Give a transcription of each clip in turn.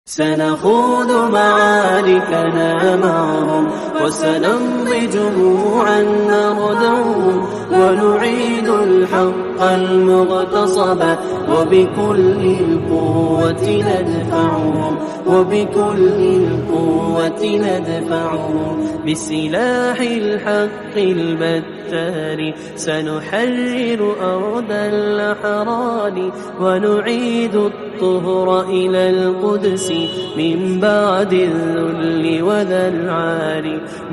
سنخوض معاركنا معهم وسنمضي جموعا نردعهم ونعيد الحق المغتصب وبكل القوة ندفعهم بسلاح الحق البتار سنحرر أرض الأحرار ونعيد الطهر إلى القدس من بعد الذل وذا العار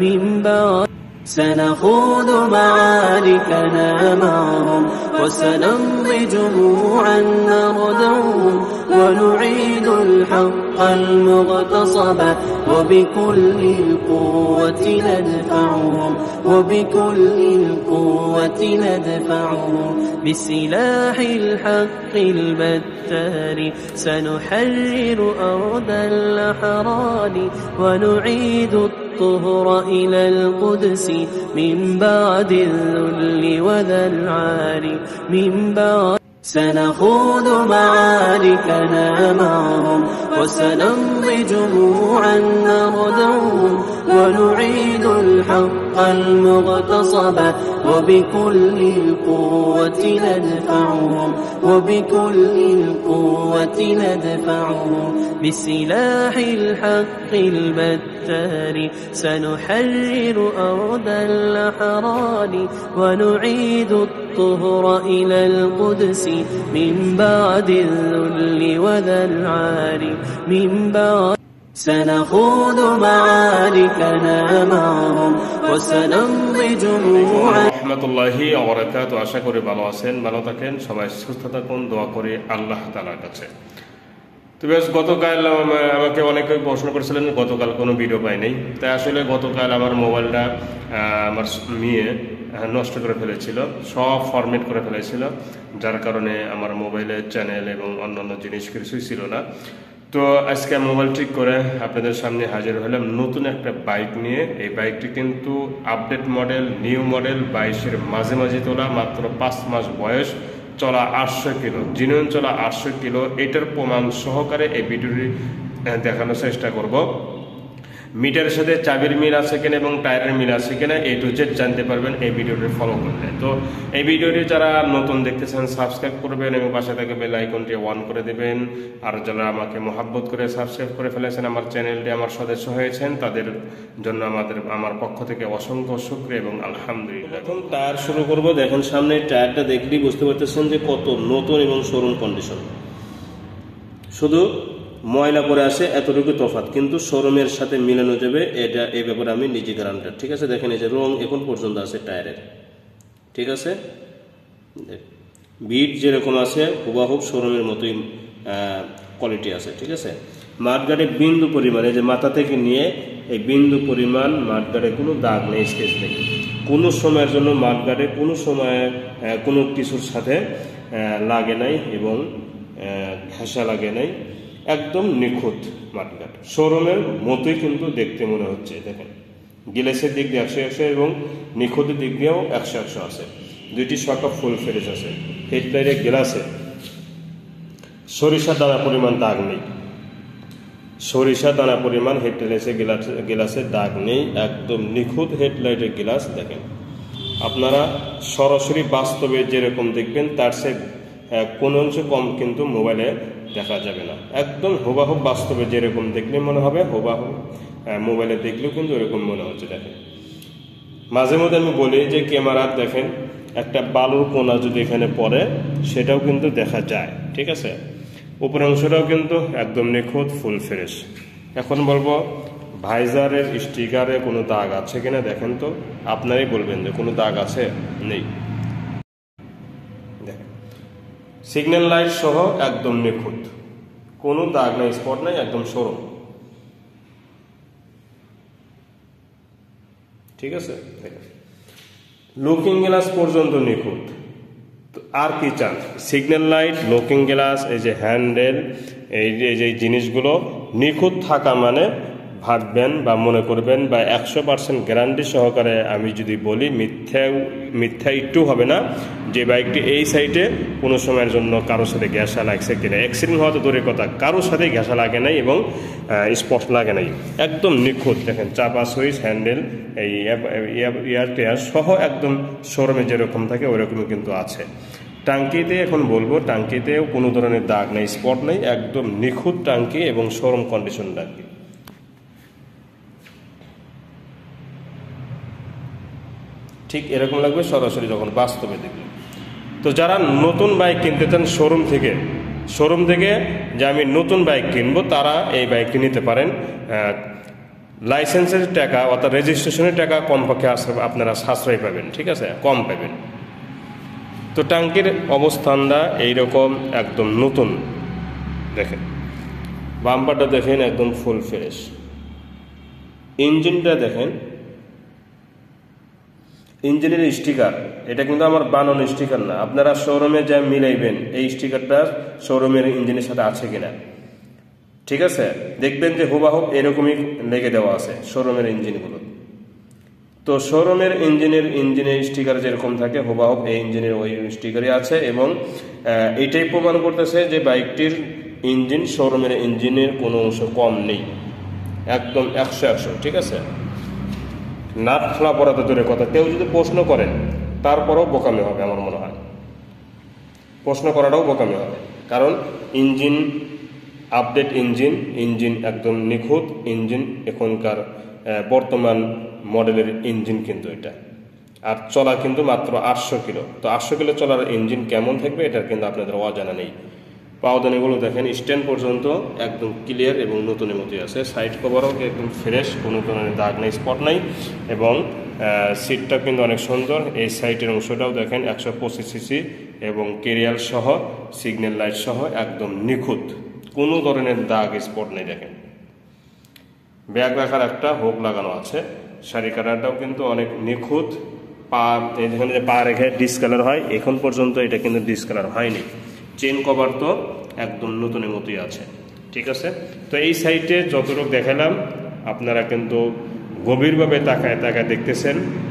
سنخوض معاركنا معهم وسنمضي جموعا نردعهم ونعيد الحق المغتصب وبكل القوة ندفعهم بسلاح الحق البتار سنحرر أرض الأحرار ونعيد الطهر إلى القدس من بعد الذل وذا العار سنخوض معاركنا معهم وسنمضي جموعا نردعهم ونعيد الحق المغتصب وبكل القوة ندفعهم بسلاح الحق البتار سنحرر أرض الأحرار ونعيد الطهر إلى القدس من بعد الذل وذا العار سنخوض معاركنا معهم وسنمضي جموعا রহমতুল্লাহি ওয়া বারাকাতুহু। আশা করি ভালো আছেন, ভালো থাকেন, সবাই সুস্থ থাকুন, দোয়া করি আল্লাহ তাআলার কাছে। তো বেশ, গতকাল আমাকে অনেকে প্রশ্ন করেছিলেন গতকাল কোনো ভিডিও পাই নাই। তাই আসলে গতকাল আমার মোবাইলটা আমার মেয়ে নষ্ট করে ফেলেছিল, সব ফরম্যাট করে ফেলেছিল, যার কারণে আমার মোবাইলের চ্যানেল এবং অন্যান্য জিনিস কিছুই ছিল না। তো আজকে মোবাইল ঠিক করে আপনাদের সামনে হাজির হলাম নতুন একটা বাইক নিয়ে। এই বাইকটি কিন্তু আপডেট মডেল, নিউ মডেল, 22-এর মাঝামাঝি তোলা, মাত্র 5 মাস বয়স, চলা 800 কিলো, জিনুইন চলা 800 কিলো। এটার প্রমাণ সহকারে এই ভিডিওটি দেখানোর চেষ্টা করব। মিটারের সাথে চাবির মিল আছে কিনা এবং টায়ারের মিল আছে কিনা A to Z জানতে পারবেন এই ভিডিওটি ফলো করলে। তো এই ভিডিওটি যারা নতুন দেখতেছেন সাবস্ক্রাইব করবেন এবং পাশে থাকা বেল আইকনটি অন করে দেবেন। আর যারা আমাকে মহাব্বত করে সাবস্ক্রাইব করে ফেলেছেন, আমার চ্যানেলটি আমার সদস্য হয়েছেন, তাদের জন্য আমার পক্ষ থেকে অসংখ্য শুকরিয়া এবং আলহামদুলিল্লাহ। এখন টায়ার শুরু করব। দেখেন সামনে টায়ারটা দেখলেই বুঝতে পারতেছেন যে কত নতুন এবং শোরুম কন্ডিশন। শুধু ময়লা পরে আসে এতটুকু তফাৎ, কিন্তু শোরুমের সাথে মিলানো যাবে, এটা এই ব্যাপারে আমি নিজে গ্যারান্টার। ঠিক আছে, দেখেন এই যে রং এখন পর্যন্ত আছে টায়ারের, ঠিক আছে, বিট যেরকম আছে হুবাহুব শোরুমের মতোই কোয়ালিটি আছে। ঠিক আছে, মাঠগাড়ে বিন্দু পরিমাণে, যে মাথা থেকে নিয়ে এই বিন্দু পরিমাণ মাঠগাড়ে কোনো দাগ নেই, স্কেচ নেই, কোনো সময়ের জন্য মাঠগাড়ে কোনো সময় কোনো কিছুর সাথে লাগে নাই এবং ঘাসা লাগে নাই, একদম নিখুঁত মাঠঘাট, শোরুমের মতোই কিন্তু দেখতে মনে হচ্ছে। দেখেন গ্লাসের দিক দিয়ে 100 এবং নিখুঁতের দিক দিয়েও 100 আছে। দুইটি শকা ফুল ফ্রেশ আছে। হেডলাইটের গ্লাসে সরিষা দানা পরিমাণ দাগ নেই, সরিষা দানা পরিমাণ হেডলাইটের গ্লাসে দাগ নেই, একদম নিখুঁত হেডলাইটের গ্লাস। দেখেন আপনারা সরাসরি বাস্তবে যেরকম দেখবেন তার সে কোন অংশ কম কিন্তু মোবাইলে দেখা যাবে না, একদম হুবাহুব বাস্তবে যেরকম দেখলে মনে হবে হুবাহুব মোবাইলে দেখলেও কিন্তু এরকম মনে হচ্ছে। দেখেন মাঝে মধ্যে আমি বলি যে ক্যামেরার দেখেন একটা বালুর কোনা যদি এখানে পড়ে সেটাও কিন্তু দেখা যায়। ঠিক আছে, উপরের অংশটাও কিন্তু একদম নিখুঁত ফুল ফ্রেশ। এখন বলবো ভাইজারের স্টিকারে কোনো দাগ আছে কিনা দেখেন তো, আপনারাই বলবেন যে কোনো দাগ আছে, নেই। সিগন্যাল লাইট সহ একদম নিখুঁত, কোনো দাগ নাই, স্পট নাই, একদম শোরুম। ঠিক আছে, লুকিং গ্লাস পর্যন্ত নিখুঁত। আর কি চান? সিগন্যাল লাইট, লুকিং গ্লাস, এই যে হ্যান্ডেল, এই যে জিনিসগুলো নিখুঁত থাকা মানে ভাববেন বা মনে করবেন বা 100% গ্যারান্টি সহকারে আমি যদি বলি মিথ্যা একটু হবে না যে বাইকটি এই সাইডে কোনো সময়ের জন্য কারোর সাথে ঘেঁষা লাগছে কিনা। অ্যাক্সিডেন্ট হওয়া তো দূরের কথা, কারোর সাথে ঘেঁষা লাগে নাই এবং স্পট লাগে নাই, একদম নিখুঁত। দেখেন চাপা সুইচ, হ্যান্ডেল, এই এয়ার টেয়ার সহ একদম শোরুমে যেরকম থাকে ওইরকমই কিন্তু আছে। টাঙ্কিতে এখন বলবো, টাঙ্কিতেও কোনো ধরনের দাগ নেই, স্পট নেই, একদম নিখুঁত টাঙ্কি এবং শোরুম কন্ডিশন টাঙ্কি। ঠিক এরকম লাগবে সরাসরি যখন বাস্তবে দেখবে। তো যারা নতুন বাইক কিনতে চান শোরুম থেকে যে আমি নতুন বাইক কিনবো, তারা এই বাইকটি নিতে পারেন। লাইসেন্সের টাকা অর্থাৎ রেজিস্ট্রেশনের টাকা কমপক্ষে আপনারা সাশ্রয় পাবেন, ঠিক আছে, কম পাবেন। তো টাঙ্কির অবস্থানটা এইরকম একদম নতুন। দেখেন বাম্পারটা দেখেন একদম ফুল ফ্রেশ। ইঞ্জিনটা দেখেন, ইঞ্জিনের স্টিকার, এটা কিন্তু আমার বানানো স্টিকার না। আপনারা শোরুমে যা মিলাইবেন এই স্টিকারটা শোরুমের ইঞ্জিনের সাথে আছে কিনা, ঠিক আছে, দেখবেন যে হুবাহুব এরকমই লেগে দেওয়া আছে শোরুমের ইঞ্জিনগুলো। তো শোরুমের ইঞ্জিনের স্টিকার যেরকম থাকে হুবাহুব এই ইঞ্জিনের ওই স্টিকারই আছে। এবং এটাই প্রমাণ করতেছে যে বাইকটির ইঞ্জিন শোরুমের ইঞ্জিনের কোনো অংশ কম নেই, একদম 100, ঠিক আছে। নাট খোলা পড়া তো দূরের কথা, কেউ যদি প্রশ্ন করেন তারপরেও বোকামি হবে। আমার মনে হয় প্রশ্ন করাটাও বোকামি হবে, কারণ ইঞ্জিন আপডেট, ইঞ্জিন একদম নিখুঁত ইঞ্জিন, এখনকার বর্তমান মডেলের ইঞ্জিন কিন্তু এটা। আর চলা কিন্তু মাত্র 800 কিলো। তো 800 কিলো চলার ইঞ্জিন কেমন থাকবে এটার কিন্তু আপনাদের অজানা নেই। পাওদানিগুলো দেখেন স্ট্যান্ড পর্যন্ত একদম ক্লিয়ার এবং নতুনের মতোই আছে। সাইড কভারও একদম ফ্রেশ, কোনো ধরনের দাগ নেই, স্পট নাই। এবং সিটটা কিন্তু অনেক সুন্দর। এই সাইডের অংশটাও দেখেন 125 সিসি এবং কেরিয়াল সহ সিগন্যাল লাইট সহ একদম নিখুঁত, কোনো ধরনের দাগ স্পট নেই। দেখেন ব্যাগ রাখার একটা হুক লাগানো আছে। শাড়ি কাটারটাও কিন্তু অনেক নিখুঁত। পা এখানে যে পা রেখে ডিসকালার হয়, এখন পর্যন্ত এটা কিন্তু ডিসকালার হয়নি। চেন কভার তো একদম নতুনের মতোই আছে, ঠিক আছে। তো এই সাইডে যতটুকু দেখালাম আপনারা কিন্তু গভীরভাবে তাকায় দেখতেছেন,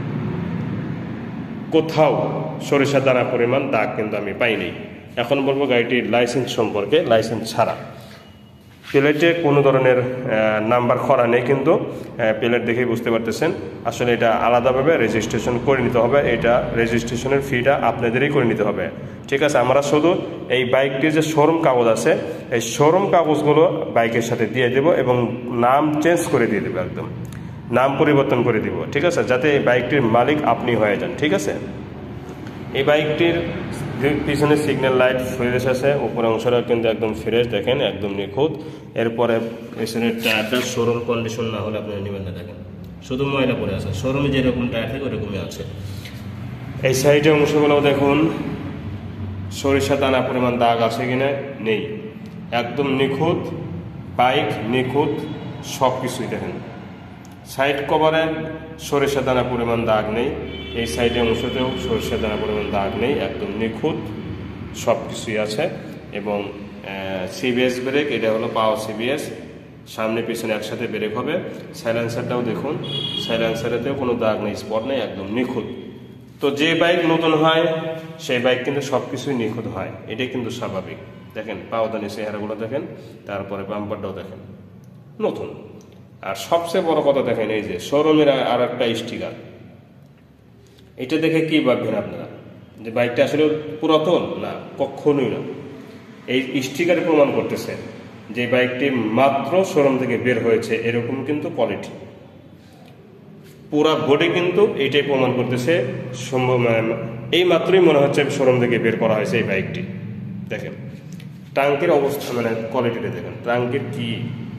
কোথাও সরিষা দানা পরিমাণ দাগ কিন্তু আমি পাইনি। এখন বলবো গাড়িটির লাইসেন্স সম্পর্কে। লাইসেন্স ছাড়া, প্লেটে কোনো ধরনের নাম্বার করা নেই, কিন্তু প্লেট দেখেই বুঝতে পারতেছেন আসলে এটা আলাদাভাবে রেজিস্ট্রেশন করে নিতে হবে। এটা রেজিস্ট্রেশনের ফিটা আপনাদেরই করে নিতে হবে, ঠিক আছে। আমরা শুধু এই বাইকটির যে শোরুম কাগজ আছে এই শোরুম কাগজগুলো বাইকের সাথে দিয়ে দেব এবং নাম চেঞ্জ করে দিয়ে দেবো, একদম নাম পরিবর্তন করে দিব, ঠিক আছে, যাতে এই বাইকটির মালিক আপনি হয়ে যান, ঠিক আছে। এই বাইকটির পিছনে সিগন্যাল লাইট ফ্রেশ আছে, উপরে অংশটা কিন্তু একদম ফ্রেশ, দেখেন একদম নিখুঁত। এরপরে পিছনের টায়ারটা শোরুম কন্ডিশন না হলে আপনারা নেবেন না, দেখেন শুধু ময়লা পড়ে আছে। শোরুমে যেরকম টায়ার থাকে ওরকমই আছে। এই সাইডে অংশগুলো দেখুন সরিষা দানা পরিমাণ দাগ আছে কিনা, নেই, একদম নিখুঁত বাইক, নিখুঁত সব কিছুই। দেখেন সাইড কভারে সরিষা দানা পরিমাণ দাগ নেই, এই সাইডে অংশতেও সরিষা দানা পরিমাণ দাগ নেই, একদম নিখুঁত সব কিছুই আছে। এবং সিবিএস ব্রেক, এটা হলো পাওয়ার সিবিএস, সামনে পিছনে একসাথে ব্রেক হবে। সাইলেন্সারটাও দেখুন, সাইলেন্সারেতেও কোনো দাগ নেই, স্পট নেই, একদম নিখুঁত। তো যে বাইক নতুন হয় সেই বাইক কিন্তু সব কিছুই নিখুঁত হয়, এটাই কিন্তু স্বাভাবিক। দেখেন পাওদানি চেহারাগুলো দেখেন, তারপরে বাম্পারটাও দেখেন নতুন। আর সবচেয়ে বড় কথা দেখেন এই যে শোরুমের আর একটা স্টিকার, এটা দেখে কি ভাববেন আপনারা যে বাইকটা আসলে পুরাতন? না, কখনোই না। এই স্টিকারে প্রমাণ করতেছে যে বাইকটি মাত্র শোরুম থেকে বের হয়েছে, এরকম কিন্তু কোয়ালিটি। পুরা বডি কিন্তু এইটাই প্রমাণ করতেছে, সম্ভব এই মাত্রই মনে হচ্ছে শোরুম থেকে বের করা হয়েছে এই বাইকটি। দেখেন টাঙ্কির অবস্থা, মানে কোয়ালিটিটা দেখেন, টাঙ্কির কি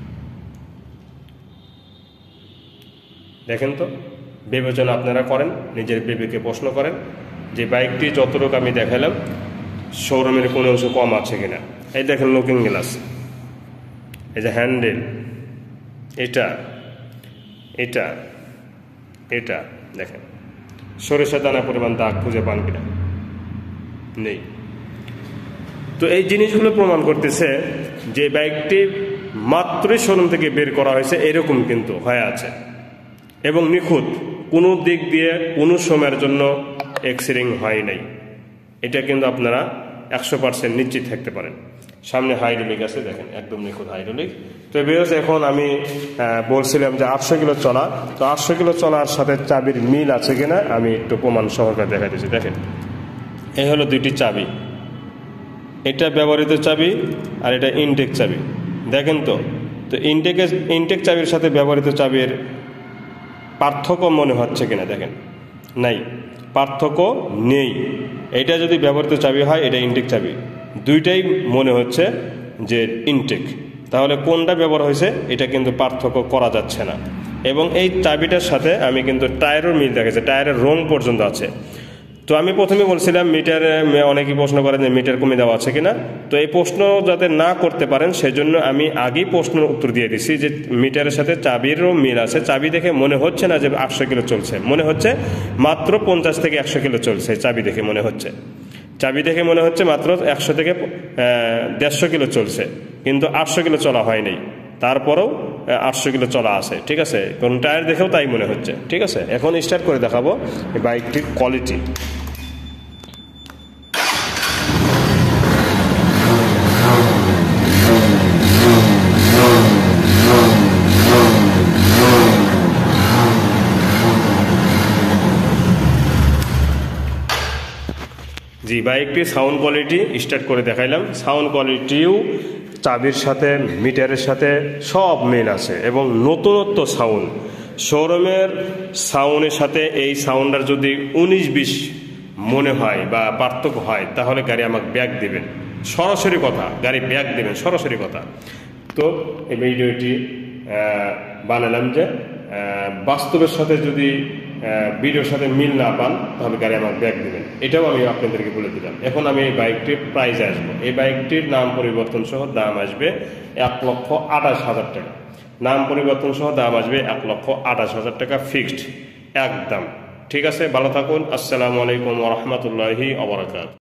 দেখেন। তো বিবেচনা আপনারা করেন, নিজের বিবেকে প্রশ্ন করেন যে বাইকটি যতটুকু আমি দেখালাম শোরুমের কোনো অংশ কম আছে কিনা। এই দেখেন লুকিং গ্লাস, এই যে হ্যান্ডেল, এটা এটা এটা দেখেন সরিষা দানা পরিমাণ দাগ খুঁজে পান কিনা, নেই। তো এই জিনিসগুলো প্রমাণ করতেছে যে বাইকটি মাত্রই শোরুম থেকে বের করা হয়েছে এরকম কিন্তু হয়ে আছে এবং নিখুঁত, কোনো দিক দিয়ে কোনো সময়ের জন্য এক্সিরিং হয় নাই। এটা কিন্তু আপনারা 100% নিশ্চিত থাকতে পারেন। সামনে হাইড্রোলিক আছে, দেখেন একদম নিখুঁত হাইড্রোলিক। তো ভিউয়ার্স, এখন আমি বলছিলাম যে 800 কিলো চলা, তো 800 কিলো চলার সাথে চাবির মিল আছে কিনা আমি একটু প্রমাণ সহকারে দেখা দিচ্ছি। দেখেন, এই হলো দুইটি চাবি, এটা ব্যবহৃত চাবি আর এটা ইনটেক চাবি। দেখেন তো ইনটেক চাবির সাথে ব্যবহৃত চাবির পার্থক্য মনে হচ্ছে কিনা, দেখেন নাই, পার্থক্য নেই। এটা যদি ব্যবহৃত চাবি হয়, এটা ইনটেক চাবি, দুইটাই মনে হচ্ছে যে ইনটেক। তাহলে কোনটা ব্যবহার হয়েছে এটা কিন্তু পার্থক্য করা যাচ্ছে না। এবং এই চাবিটার সাথে আমি কিন্তু টায়ারের মিল দেখেছি, টায়ারের রং পর্যন্ত আছে। তো আমি প্রথমে বলছিলাম মিটারে, অনেকেই প্রশ্ন করেন যে মিটার কমে দেওয়া আছে কিনা। তো এই প্রশ্ন যাতে না করতে পারেন সেজন্য আমি আগেই প্রশ্নের উত্তর দিয়ে দিছি যে মিটারের সাথে চাবিরও মিল আছে। চাবি দেখে মনে হচ্ছে না যে 800 কিলো চলছে, মনে হচ্ছে মাত্র 50 থেকে 100 কিলো চলছে। চাবি দেখে মনে হচ্ছে, চাবি দেখে মনে হচ্ছে মাত্র 100 থেকে 150 কিলো চলছে, কিন্তু 800 কিলো চলা হয়নি। তারপরেও 800 কিলো চলা আছে, ঠিক আছে। কোন টায়ার দেখেও তাই মনে হচ্ছে, ঠিক আছে। এখন স্টার্ট করে দেখাবো এই বাইকটির কোয়ালিটি। জি, বাইকটির সাউন্ড কোয়ালিটি স্টার্ট করে দেখাইলাম। সাউন্ড কোয়ালিটিও চাবির সাথে মিটারের সাথে সব মিল আছে এবং নতুনত্ব সাউন্ড। শোরুমের সাউন্ডের সাথে এই সাউন্ডার যদি 19-20 মনে হয় বা পার্থক্য হয়, তাহলে গাড়ি আমাকে ব্যাক দেবেন, সরাসরি কথা, গাড়ি ব্যাক দেবেন সরাসরি কথা। তো এই ভিডিওটি বানালাম যে বাস্তবের সাথে যদি ভিডিওর সাথে মিল না পান তাহলে গাড়ি আমার ব্যাক দেবেন, এটাও আমি আপনাদেরকে বলে দিলাম। এখন আমি এই বাইকটির প্রাইসে আসবো। এই বাইকটির নাম পরিবর্তন সহ দাম আসবে 1,28,000 টাকা। নাম পরিবর্তন সহ দাম আসবে 1,28,000 টাকা, ফিক্সড একদম, ঠিক আছে। ভালো থাকুন। আসসালামু আলাইকুম ওয়া রাহমাতুল্লাহি ওয়া বারাকাতুহু।